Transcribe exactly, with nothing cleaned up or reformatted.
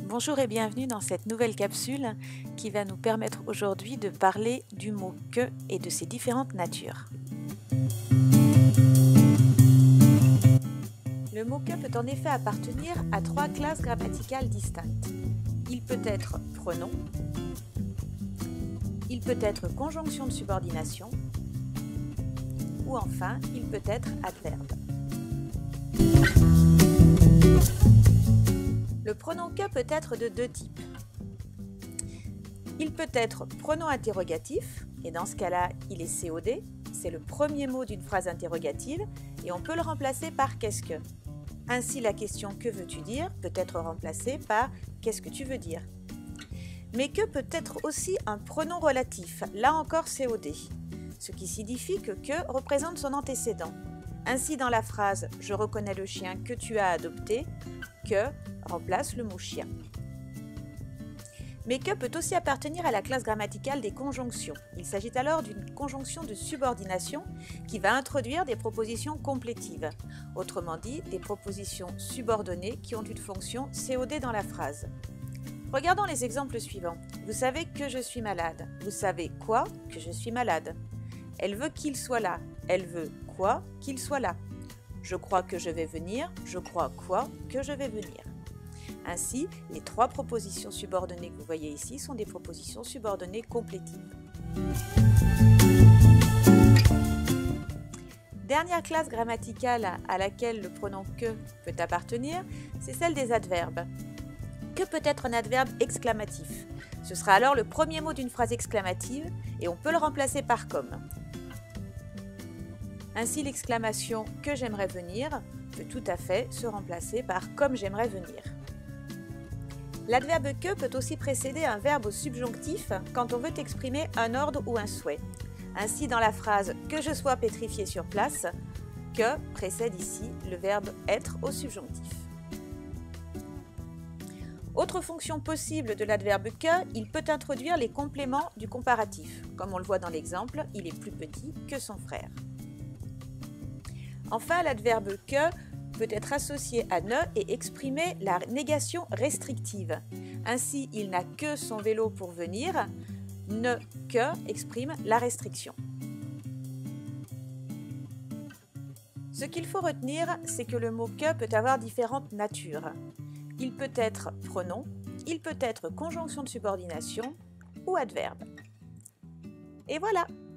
Bonjour et bienvenue dans cette nouvelle capsule qui va nous permettre aujourd'hui de parler du mot « que » et de ses différentes natures. Le mot « que » peut en effet appartenir à trois classes grammaticales distinctes. Il peut être pronom, il peut être conjonction de subordination ou enfin il peut être adverbe. Le pronom « que » peut être de deux types. Il peut être pronom interrogatif, et dans ce cas-là, il est C O D, c'est le premier mot d'une phrase interrogative, et on peut le remplacer par « qu'est-ce que ». Ainsi, la question « que veux-tu dire » peut être remplacée par « qu'est-ce que tu veux dire ». Mais « que » peut être aussi un pronom relatif, là encore C O D, ce qui signifie que « que » représente son antécédent. Ainsi, dans la phrase « je reconnais le chien que tu as adopté », que remplace le mot chien. Mais que peut aussi appartenir à la classe grammaticale des conjonctions. Il s'agit alors d'une conjonction de subordination qui va introduire des propositions complétives, autrement dit des propositions subordonnées qui ont une fonction C O D dans la phrase. Regardons les exemples suivants. Vous savez que je suis malade. Vous savez quoi? Que je suis malade. Elle veut qu'il soit là. Elle veut quoi? Qu'il soit là. Je crois que je vais venir. Je crois quoi? Que je vais venir. Ainsi, les trois propositions subordonnées que vous voyez ici sont des propositions subordonnées complétives. Dernière classe grammaticale à laquelle le pronom « que » peut appartenir, c'est celle des adverbes. Que peut être un adverbe exclamatif? Ce sera alors le premier mot d'une phrase exclamative et on peut le remplacer par « comme ». Ainsi, l'exclamation « que j'aimerais venir » peut tout à fait se remplacer par « comme j'aimerais venir ». L'adverbe « que » peut aussi précéder un verbe au subjonctif quand on veut exprimer un ordre ou un souhait. Ainsi, dans la phrase « que je sois pétrifié sur place », « que » précède ici le verbe « être » au subjonctif. Autre fonction possible de l'adverbe « que », il peut introduire les compléments du comparatif, comme on le voit dans l'exemple « il est plus petit que son frère ». Enfin, l'adverbe « que » peut être associé à « ne » et exprimer la négation restrictive. Ainsi, il n'a que son vélo pour venir, « ne que » exprime la restriction. Ce qu'il faut retenir, c'est que le mot « que » peut avoir différentes natures. Il peut être pronom, il peut être conjonction de subordination ou adverbe. Et voilà!